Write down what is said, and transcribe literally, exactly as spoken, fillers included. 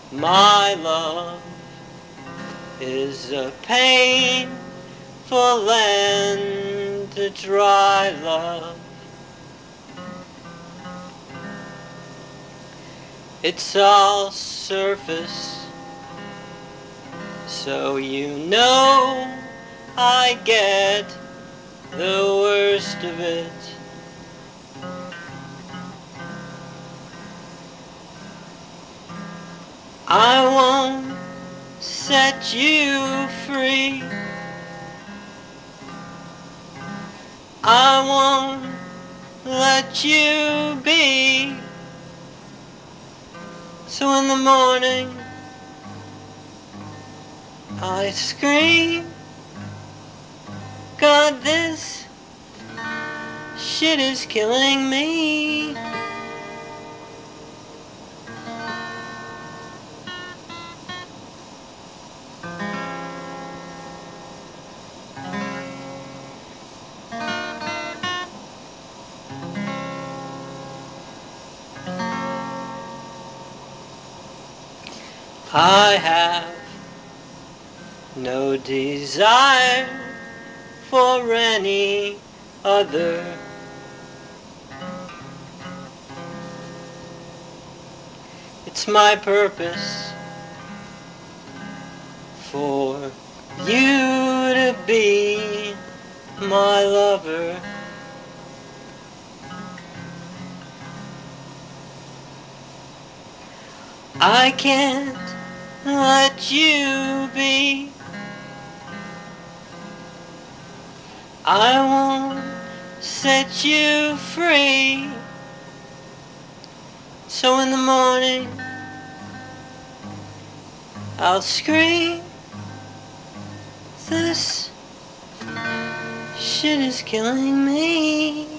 My love is a painful land to dry love. It's all surface, so you know I get the worst of it. I won't set you free. I won't let you be. So in the morning I scream, God, this shit is killing me. I have no desire for any other. It's my purpose for you to be my lover. I can't let you be. I won't set you free. So in the morning I'll scream, this shit is killing me.